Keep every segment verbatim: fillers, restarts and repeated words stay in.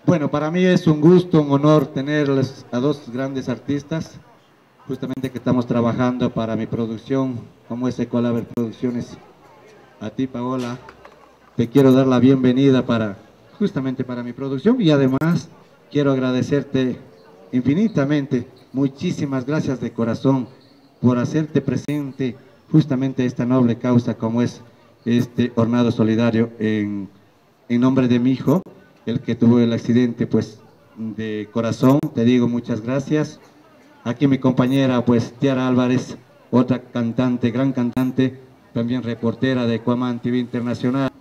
Bueno, para mí es un gusto, un honor tenerles a dos grandes artistas, justamente que estamos trabajando para mi producción, como es Ecolaber Producciones. A ti, Paola, te quiero dar la bienvenida para, justamente para mi producción, y además quiero agradecerte infinitamente, muchísimas gracias de corazón por hacerte presente justamente a esta noble causa como es este hornado solidario en, en nombre de mi hijo, el que tuvo el accidente. Pues de corazón te digo muchas gracias. Aquí mi compañera pues Tiara Álvarez, otra cantante, gran cantante, también reportera de Ecuaman T V Internacional.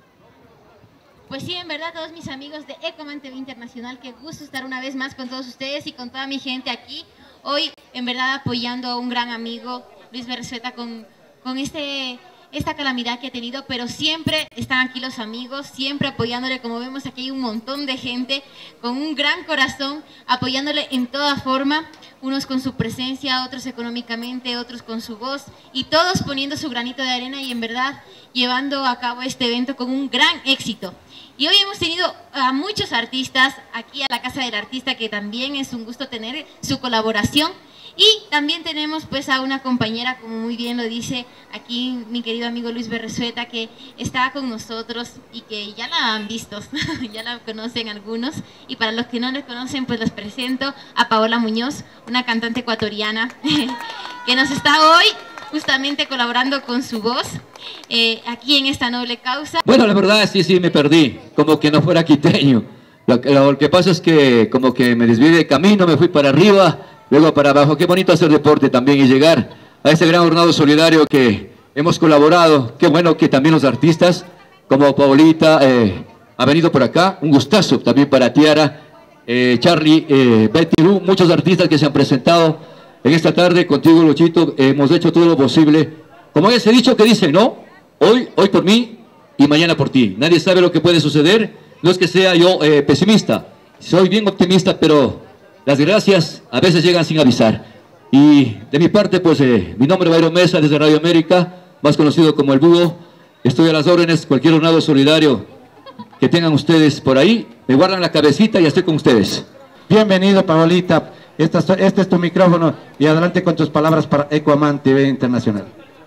Pues sí, en verdad, todos mis amigos de Ecuaman T V Internacional, qué gusto estar una vez más con todos ustedes y con toda mi gente aquí. Hoy, en verdad, apoyando a un gran amigo, Luis Berresueta, con, con este, esta calamidad que ha tenido, pero siempre están aquí los amigos, siempre apoyándole. Como vemos, aquí hay un montón de gente con un gran corazón, apoyándole en toda forma, unos con su presencia, otros económicamente, otros con su voz, y todos poniendo su granito de arena y en verdad llevando a cabo este evento con un gran éxito. Y hoy hemos tenido a muchos artistas aquí a la Casa del Artista, que también es un gusto tener su colaboración. Y también tenemos pues a una compañera, como muy bien lo dice aquí mi querido amigo Luis Berresueta, que está con nosotros y que ya la han visto, ya la conocen algunos. Y para los que no la conocen, pues les presento a Paola Muñoz, una cantante ecuatoriana que nos está hoy justamente colaborando con su voz eh, aquí en esta noble causa. Bueno, la verdad sí, sí, me perdí, como que no fuera quiteño. Lo, lo, lo que pasa es que como que me desvié de camino, me fui para arriba, luego para abajo. Qué bonito hacer deporte también y llegar a este gran hornado solidario que hemos colaborado. Qué bueno que también los artistas como Paulita eh, ha venido por acá. Un gustazo también para Tiara, eh, Charlie, eh, Betty Lu, muchos artistas que se han presentado en esta tarde. Contigo, Luchito, eh, hemos hecho todo lo posible. Como ese dicho que dice, ¿no? Hoy, hoy por mí y mañana por ti. Nadie sabe lo que puede suceder. No es que sea yo eh, pesimista, soy bien optimista, pero las desgracias a veces llegan sin avisar. Y de mi parte, pues, eh, mi nombre es Byron Mesa, desde Radio América, más conocido como El Búho. Estoy a las órdenes, cualquier hornado solidario que tengan ustedes por ahí, me guardan la cabecita y estoy con ustedes. Bienvenido, Paolita. Esta, este es tu micrófono y adelante con tus palabras para Ecuaman T V Internacional.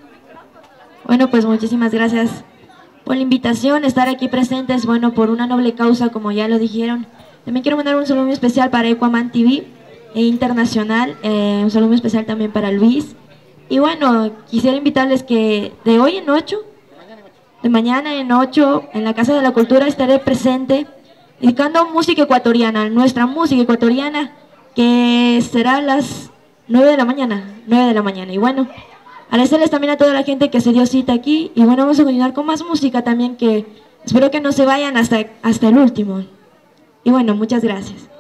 Bueno, pues muchísimas gracias por la invitación, estar aquí presentes, bueno, por una noble causa, como ya lo dijeron. También quiero mandar un saludo muy especial para Ecuaman T V e Internacional, eh, un saludo muy especial también para Luis. Y bueno, quisiera invitarles que de hoy en ocho, de mañana en ocho, en la Casa de la Cultura estaré presente, dedicando música ecuatoriana, nuestra música ecuatoriana, que será a las nueve de la mañana, nueve de la mañana. Y bueno, agradecerles también a toda la gente que se dio cita aquí. Y bueno, vamos a continuar con más música también, que espero que no se vayan hasta, hasta el último. Y bueno, muchas gracias.